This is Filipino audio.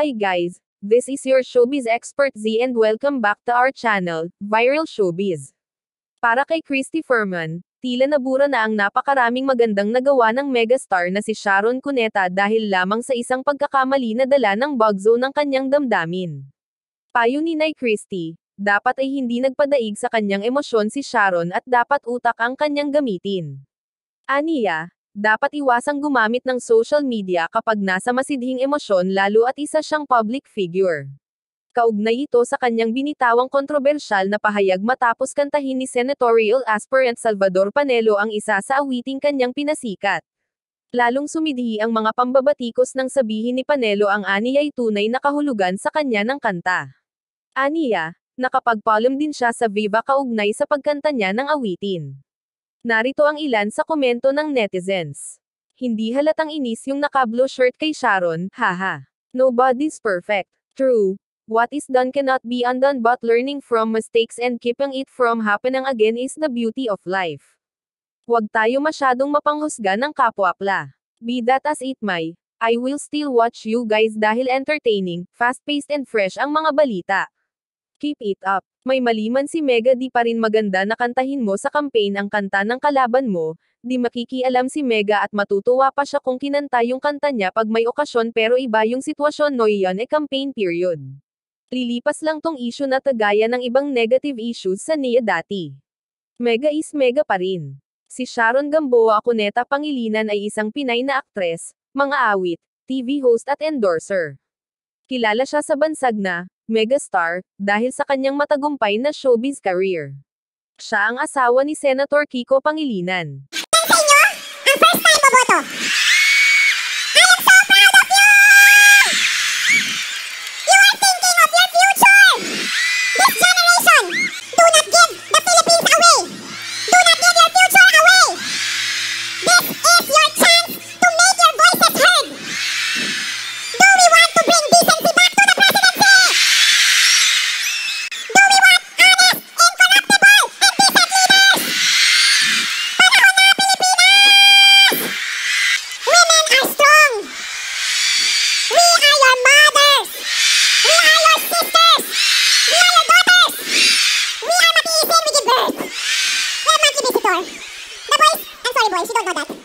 Hi guys, this is your showbiz expert Z and welcome back to our channel, Viral Showbiz. Para kay Christy Ferman, tila nabura na ang napakaraming magandang nagawa ng megastar na si Sharon Cuneta dahil lamang sa isang pagkakamali na dala ng bugzo ng kanyang damdamin. Payo ni Nay Christy, dapat ay hindi nagpadaig sa kanyang emosyon si Sharon at dapat utak ang kanyang gamitin. Aniya, dapat iwasang gumamit ng social media kapag nasa masidhing emosyon lalo at isa siyang public figure. Kaugnay ito sa kanyang binitawang kontrobersyal na pahayag matapos kantahin ni senatorial aspirant Salvador Panelo ang isa sa awiting kanyang pinasikat. Lalong sumidhi ang mga pambabatikos nang sabihin ni Panelo ang aniya'y tunay na kahulugan sa kanya ng kanta. Aniya, nakapagpaalam din siya sa Viva kaugnay sa pagkanta niya ng awitin. Narito ang ilan sa komento ng netizens. Hindi halatang inis yung naka-blue shirt kay Sharon, haha. Nobody's perfect. True. What is done cannot be undone but learning from mistakes and keeping it from happening again is the beauty of life. Huwag tayo masyadong mapanghusga ng kapwa-pla. Be that as it may, I will still watch you guys dahil entertaining, fast-paced and fresh ang mga balita. Keep it up. May maliman si Mega di pa rin maganda na kantahin mo sa campaign ang kanta ng kalaban mo, di makikialam si Mega at matutuwa pa siya kung kinanta yung kanta niya pag may okasyon pero iba yung sitwasyon no yan campaign period. Lilipas lang tong issue na tagaya ng ibang negative issues sa niya dati. Mega is Mega pa rin. Si Sharon Gamboa Cuneta Pangilinan ay isang Pinay na aktres, mga awit, TV host at endorser. Kilala siya sa bansag na megastar, dahil sa kanyang matagumpay na showbiz career. Siya ang asawa ni Senator Kiko Pangilinan. Sa inyo, ang first time boboto. I am so proud of you! You are thinking of your future! This generation, do not give the Philippines away! Do not give your future away! This is your chance to make your voices heard! Do we want to bring decency back to the presidency? Do we want honest, incorruptible, and decent leaders? Panahon na Pilipinas! Women are strong! We are your mothers! We are your sisters! We are your daughters! We are matiisin, we give birth! We are monkey visitor. The boys, I'm sorry boys, you don't know that.